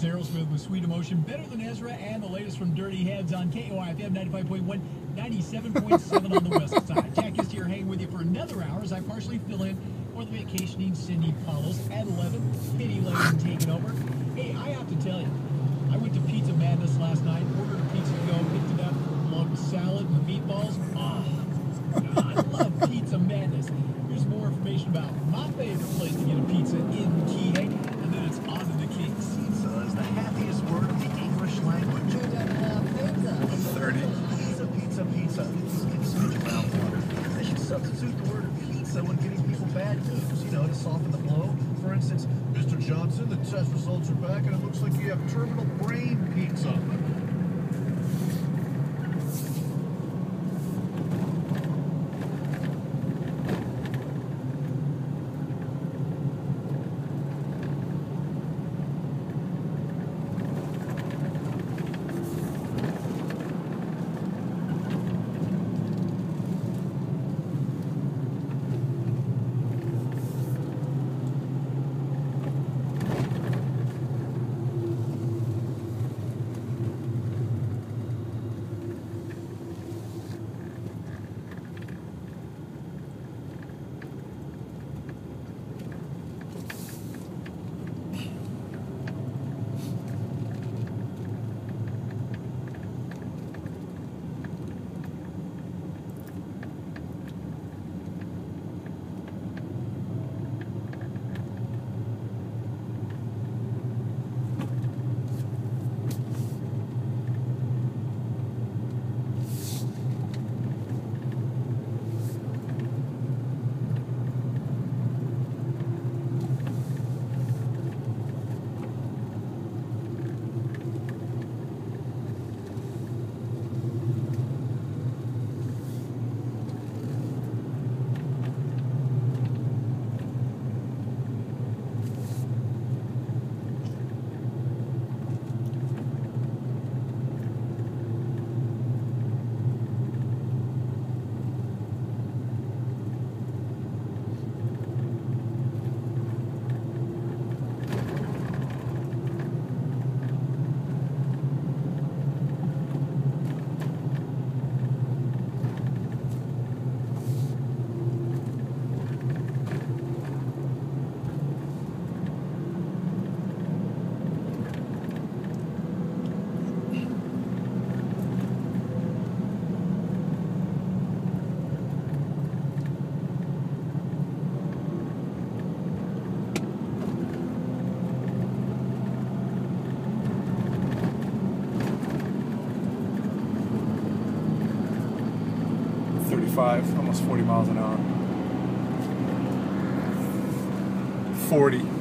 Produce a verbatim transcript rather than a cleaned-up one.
Aerosmith with Sweet Emotion, Better Than Ezra, and the latest from Dirty Heads on K O I F M ninety-five point one, ninety-seven point seven on the west side. Jack is here hanging with you for another hour as I partially fill in for the vacationing Cindy Paulos at eleven. Penny Lane taking over. Hey, I have to tell you, I went to Pizza Madness last night, ordered a pizza to go, picked it up, along with salad and the meatballs. Oh, I love Pizza Madness. Here's more information about my favorite place to get a pizza in Kihei, and then it's on to the Kings. Pizza is the happiest word in the English language. thirty. Pizza, pizza, pizza. These can switch around water. They should substitute the word pizza when giving people bad news, you know, to soften the blow. For instance, Mister Johnson, the test results are back, and it looks like you have terminal brain pizza. thirty-five, almost forty miles an hour. forty.